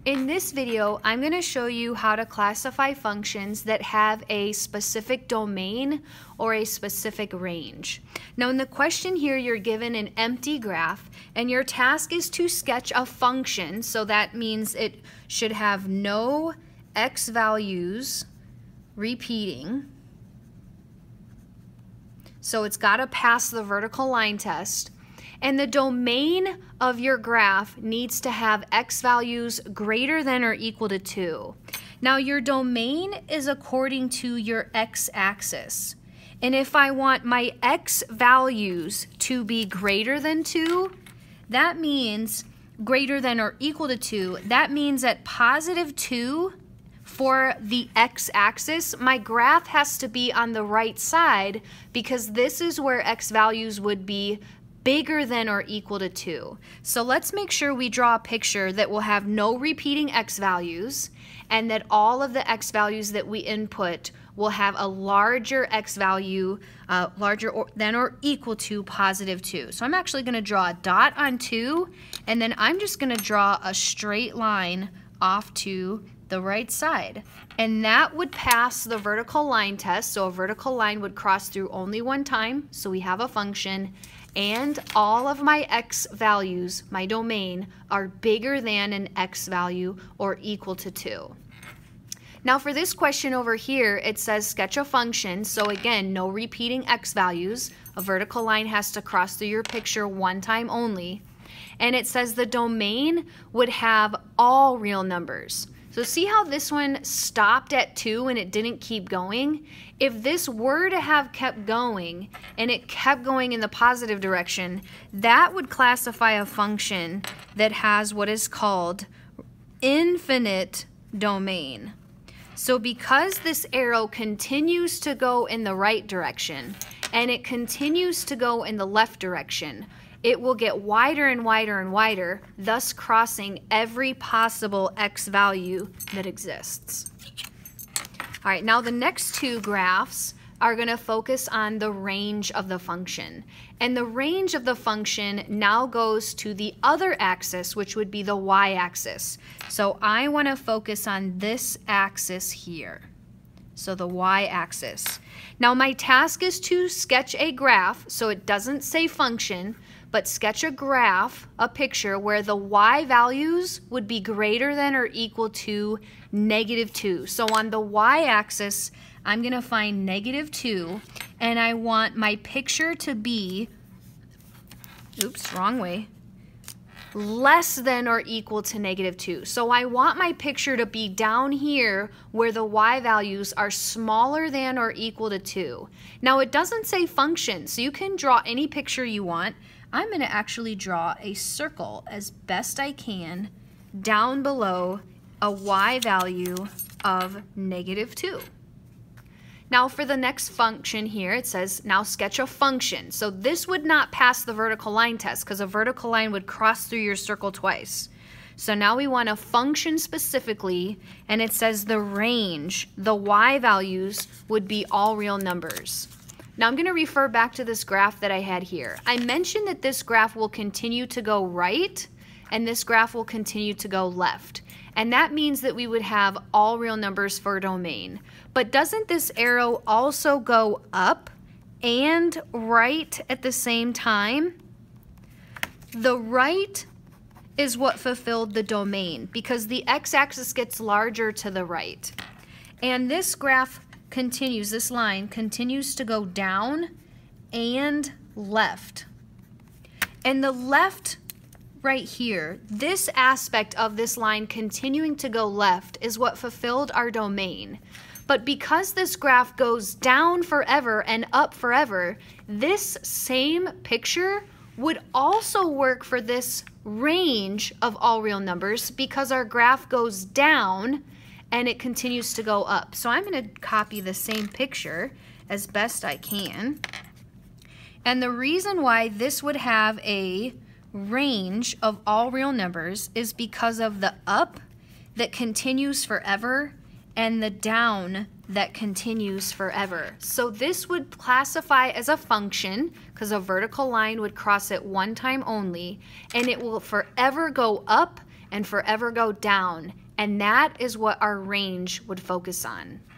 In this video, I'm going to show you how to classify functions that have a specific domain or a specific range. Now in the question here, you're given an empty graph and your task is to sketch a function. So that means it should have no x values repeating. So it's got to pass the vertical line test. And the domain of your graph needs to have x values greater than or equal to 2. Now your domain is according to your x-axis. And if I want my x values to be greater than 2, that means greater than or equal to 2. That means at positive 2 for the x-axis, my graph has to be on the right side because this is where x values would be bigger than or equal to 2. So let's make sure we draw a picture that will have no repeating x values and that all of the x values that we input will have a larger x value, larger than or equal to positive 2. So I'm actually going to draw a dot on 2 and then I'm just going to draw a straight line off to the right side. And that would pass the vertical line test. So a vertical line would cross through only one time. So we have a function. And all of my x values, my domain, are bigger than an x value or equal to 2. Now for this question over here, it says sketch a function. So again, no repeating x values. A vertical line has to cross through your picture one time only. And it says the domain would have all real numbers. So see how this one stopped at 2 and it didn't keep going? If this were to have kept going and it kept going in the positive direction, that would classify a function that has what is called infinite domain. So because this arrow continues to go in the right direction and it continues to go in the left direction, it will get wider and wider and wider, thus crossing every possible x value that exists. All right, now the next two graphs are going to focus on the range of the function. And the range of the function now goes to the other axis, which would be the y-axis. So I want to focus on this axis here. So the y-axis. Now my task is to sketch a graph, so it doesn't say function, but sketch a graph, a picture, where the y values would be greater than or equal to -2. So on the y-axis, I'm going to find -2, and I want my picture to be, oops, wrong way, less than or equal to -2. So I want my picture to be down here where the y values are smaller than or equal to 2. Now it doesn't say function, so you can draw any picture you want. I'm going to actually draw a circle as best I can down below a y value of -2. Now for the next function here, it says now sketch a function. So this would not pass the vertical line test because a vertical line would cross through your circle twice. So now we want a function specifically, and it says the range, the y values would be all real numbers. Now I'm going to refer back to this graph that I had here. I mentioned that this graph will continue to go right and this graph will continue to go left. And that means that we would have all real numbers for a domain. But doesn't this arrow also go up and right at the same time? The right is what fulfilled the domain because the x-axis gets larger to the right. And this graph continues, this line continues to go down and left. And the left right here, this aspect of this line continuing to go left is what fulfilled our domain. But because this graph goes down forever and up forever, this same picture would also work for this range of all real numbers because our graph goes down and it continues to go up. So I'm going to copy the same picture as best I can. And the reason why this would have a range of all real numbers is because of the up that continues forever and the down that continues forever. So this would classify as a function because a vertical line would cross it one time only, and it will forever go up and forever go down. And that is what our range would focus on.